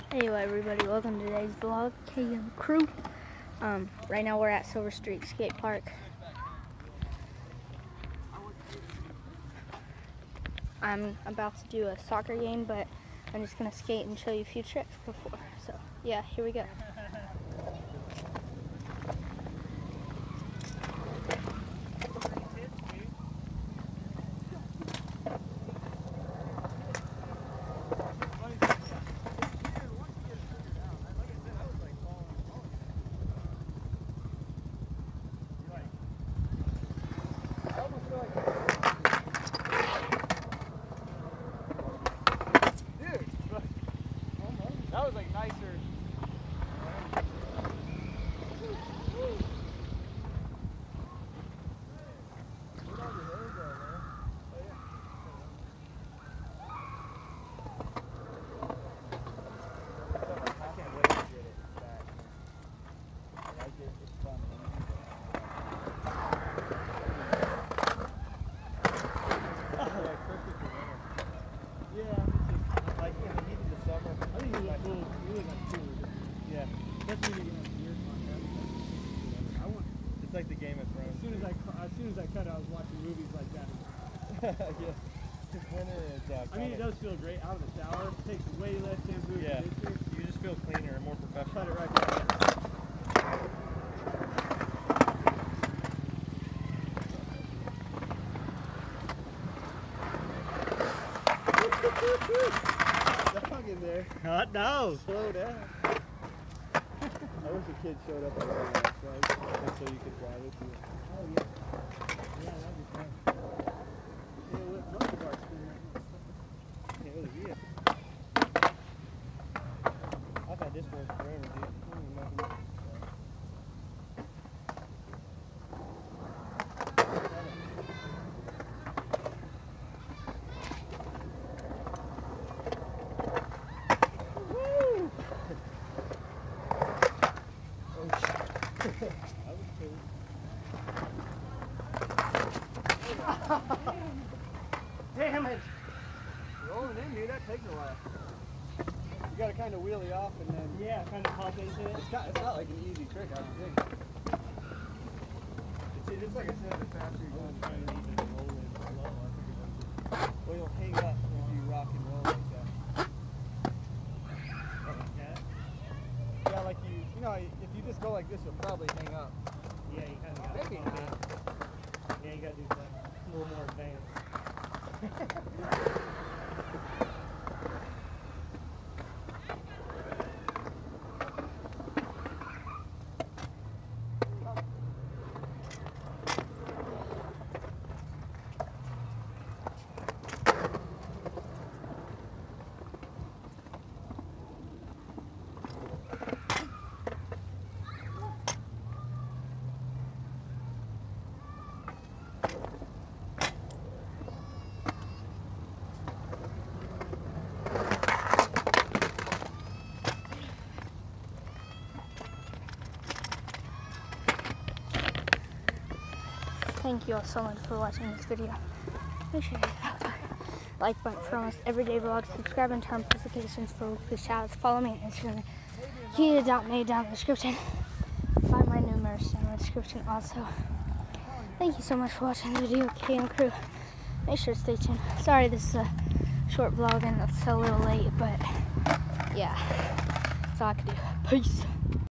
Hey everybody, welcome to today's vlog, KM Crew. Right now we're at Silver Street Skate Park. I'm about to do a soccer game, but I'm just going to skate and show you a few tricks before. So yeah, here we go. That was like nicer. It's like the Game of Thrones. As soon as I cut, I was watching movies like that. Yeah. Winter is, I mean, it does feel great out of the shower. It takes way less shampoo. Yeah. You just feel cleaner and more professional. Cut it right there. Dog in there. Hot dog. Slow down. I wish a kid showed up on the outside so you could drive it. Oh yeah. Yeah, that'd be fun. Yeah, what most of our school Yeah, it was weird. I've had this one forever, dude. Damn it! Rolling in, dude, that takes a while. You gotta kind of wheelie off and then... Yeah, kind of pop into it. It's not like an easy trick, I don't think. It's like I said, the faster you're going, kind of need to roll it slow. I think it was just... Well, you'll hang up if you rock and roll like that. Yeah, like you know, if you just go like this, you'll probably hang up. Yeah, you kind of got maybe not. Yeah, you gotta do that a little more advanced. Thank you all so much for watching this video. Make sure you hit that like button for almost everyday vlogs. Subscribe and turn on notifications for weekly shoutouts. Follow me on Instagram. Kia.made down in the description. Find my new merch down in the description also. Thank you so much for watching the video, KM Crew. Make sure to stay tuned. Sorry this is a short vlog and it's a little late, but yeah, that's all I can do. Peace.